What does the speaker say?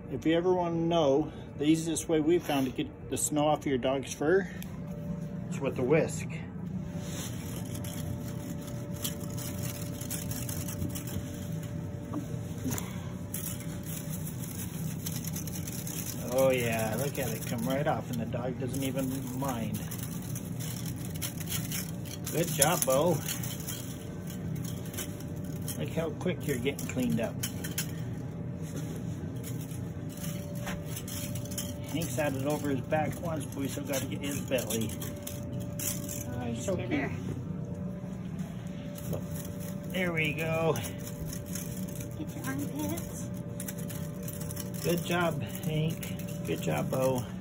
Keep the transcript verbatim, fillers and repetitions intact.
If you ever want to know, the easiest way we found to get the snow off your dog's fur is with a whisk. Oh yeah, look at it come right off and the dog doesn't even mind. Good job, Beau. Look how quick you're getting cleaned up. Hank's had it over his back once, but we still got to get his belly. Oh, he's so cute. Look, there we go. Get your armpits. Good job, Hank. Good job, Beau.